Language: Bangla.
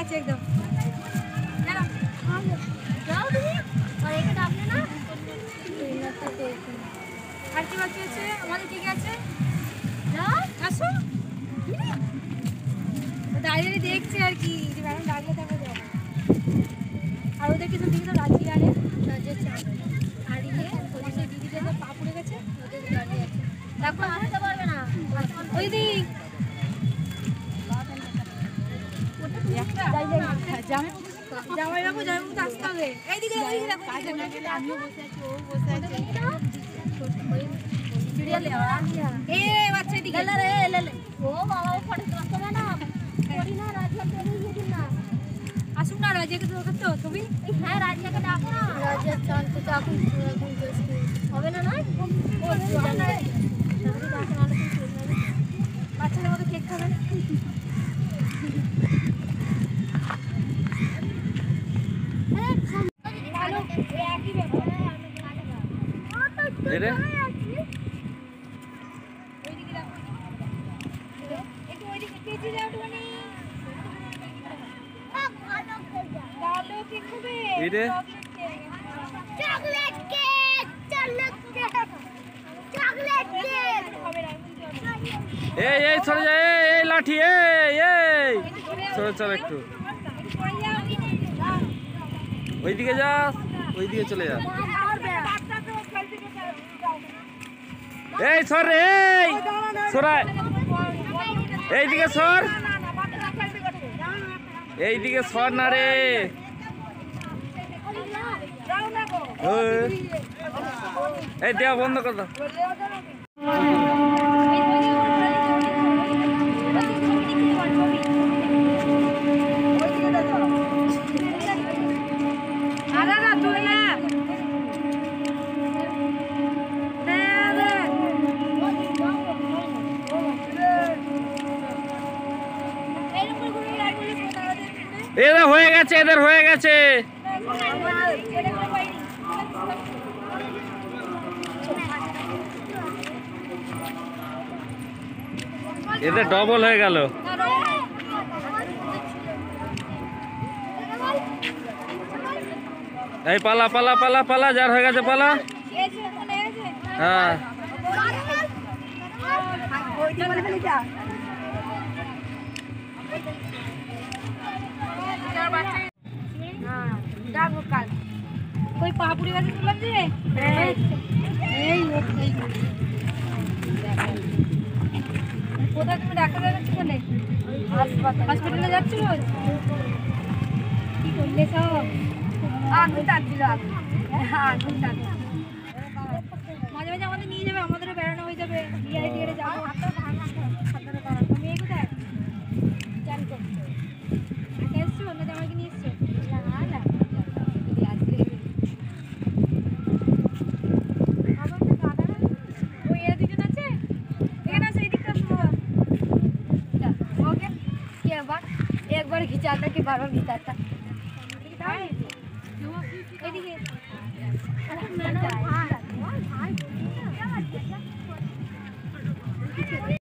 গেছে একদম। আর কি বাকি আছে? আমাদের কি আছে? আসো দাঁড়িয়ে দেখছি আর কি, ম্যাডাম ডাকলে তারপরে যাবো। আর ওদের কিছু দিকে তো রাজি আরে রাজের চা আর ইয়ে ওদের সেই দিদিদের পা পুড়ে গেছে, ওদের দাঁড়িয়ে আছে। দেখো আসতে পারবে না ওই দিক জামাই বাবু তো আসতে হবে। এইদিকে আমিও বসে আছি, ও বসে আছে। বাচ্চা দিকে ও বাবা ফটো তুলতে হবে না করি না রাজিয়াকে নিয়ে দিন না। আসুন না রাজিয়াকে তো তো তুমি। হ্যাঁ রাজিয়াকে ডাকো না, রাজিয়া চান তো এখন হবে না নয় ও জানা বাচ্চাদের মতো কেক খাবে। চলে যায় এই লাঠি চল একটু ওইদিকে যা, ওইদিকে চলে যা। এই সর রে, এই সরাই, এইদিকে সর, এইদিকে সর না রে। এই দেওয়া বন্ধ কর দাও। এদের হয়ে গেছে, এদের হয়ে গেছে। এদের ডবল হয়ে গেল। এই পালা পালা পালা পালা, যার হয়ে গেছে পালা। হ্যাঁ कोई पापुड़ी वाली तुलम जी কোথায় তুমি ডাক্তার দেখাচ্ছ বলে হসপিটালে যাচ্ছ রোজ? কি করলে সব আগুন টানছিল, আগুন টান। মাঝে মাঝে আমাদের নিয়ে যাবে, আমাদেরও বেড়ানো হয়ে যাবে। বিয়ে দিয়ে যাবো। তুমি এই কোথায় চান করছো? এসছো না জামাইকে নিয়ে এসছো? एक बार खिंचाता कि बार बार खिंचाता।